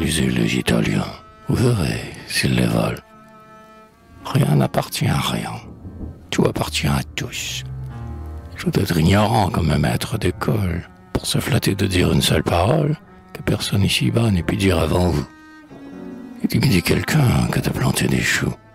accuser les Italiens. Vous verrez s'ils les volent. Rien n'appartient à rien. Tout appartient à tous. Il faut être ignorant comme un maître d'école pour se flatter de dire une seule parole que personne ici-bas n'ait pu dire avant vous. Et tu me dis quelqu'un que t'as planté des choux.